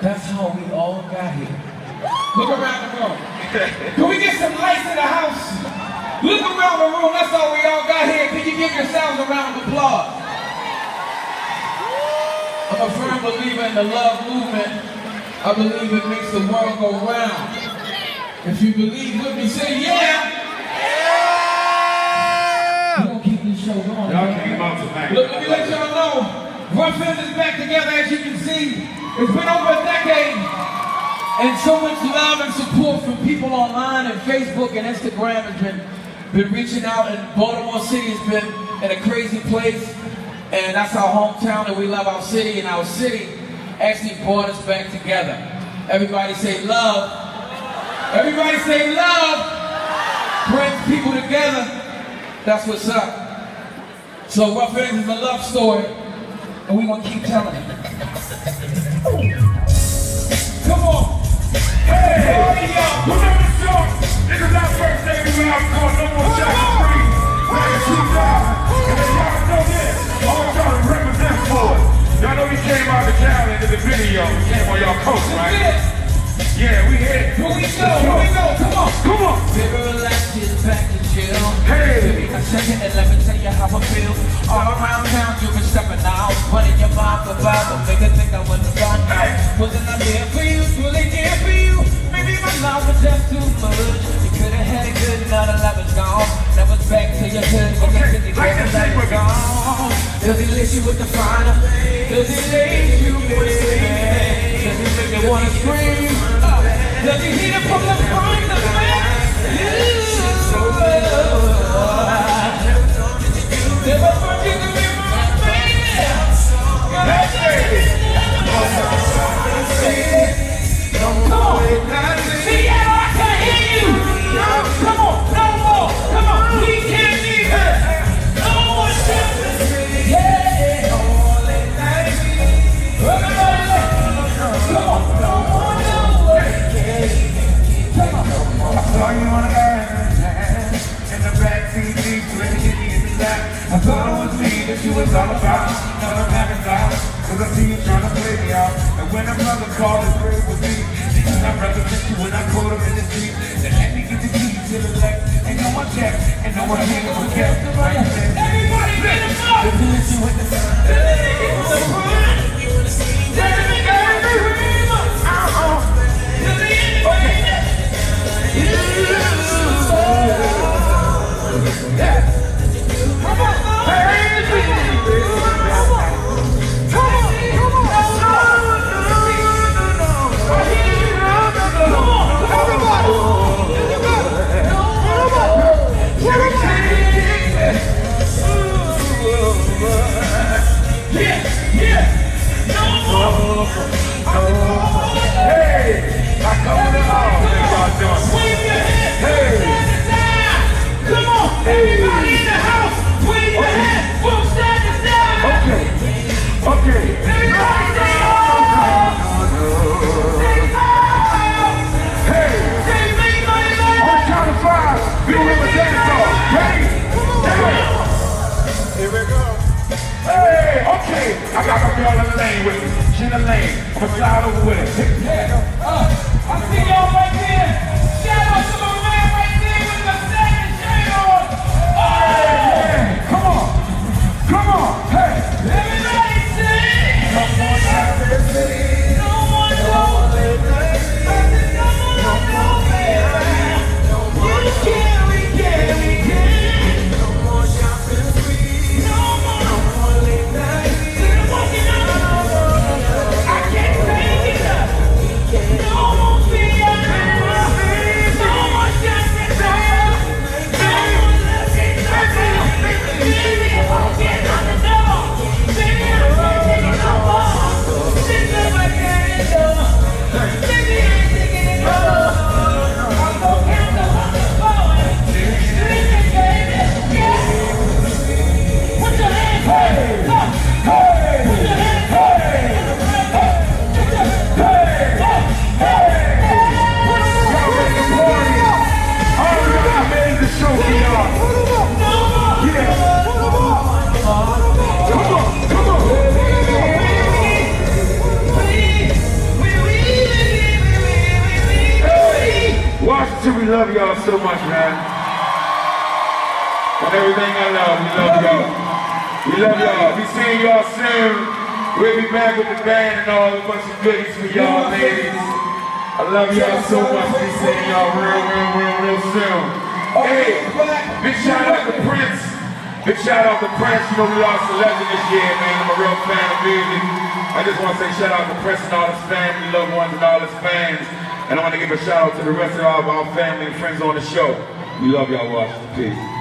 That's how we all got here. Look around the room. Can we get some lights in the house? Look around the room. That's all we all got here. Can you give yourselves a round of applause? I'm a firm believer in the love movement. I believe it makes the world go round. If you believe with me, say yeah. We're gonna keep this show going. Y'all keep them out tonight. Look, let me let y'all know. Rough Films is back together, as you can see. It's been over a decade. And so much love and support from people online and Facebook and Instagram has been reaching out. And Baltimore City has been in a crazy place. And that's our hometown, and we love our city. And our city actually brought us back together. Everybody say love. Everybody say love. Brings people together. That's what's up. So Rough Films is a love story, and we're gonna keep telling it. Come on. Hey, who know the song? This is our first day we out called No More Shopping Free. Back in 2000. And then y'all know this. All y'all to represent for it. Y'all know we came out of the town into the video. We came on y'all coast, right? Yeah, we hit. Here we go, come on. Come on. Baby, relax, get back to chill. Hey. Baby, a second and let me tell you how I feel. All around town, you've been stepping out. Running your mouth about the nigga think I wouldn't have gone. Wasn't I there for you? Truly there for you. Maybe my love was just too much. You could have had it good, now the love is gone. Now it's back to your hood. Okay, like this thing we're gone. Does he lace you with the finer? Does he lace you with the sand? Does he make you wanna scream? Does he heat it from the front of the back? Never forget to be my baby. That's baby. Come on. Seattle, I can't hear you. Come on, no more. Come on, we can't leave it. No more shit. Yeah. Come on, no more. I saw you on the air, in the backseat, deep, with the kitty in the lap. I thought it was me that you was all about. Now I'm having doubts, cause I see you trying to play me out. And when a brother called, his grave was me. Didn't I represent you when I caught him in the street? They let me get the keys to the left. Ain't no one checked, and no one here was kept. Everybody get him up! The position with the sun. The front! I got my girl in the lane with me. She in the lane. I'ma slide over with it. I see y'all right there. Shout out to my man right there with the second chain on. Hey, come on. Come on. Hey. Everybody sing. No more Shopping Free. No more late night. No more baby. We can. No more Shopping Free. No more late night. I can't take it. No more fear. we love y'all so much, man. And everything I love, we love y'all. We love y'all. We seeing y'all soon. We'll be back with the band and all a bunch of goodies for y'all, ladies. I love y'all so much. We seeing y'all real soon. Hey, big shout out to Prince. Big shout out to Prince. You know we lost a legend this year, man. I'm a real fan of music. I just want to say shout out to Prince and all his family, loved ones and all his fans. And I want to give a shout out to the rest of our family and friends on the show. We love y'all, Washington. Peace.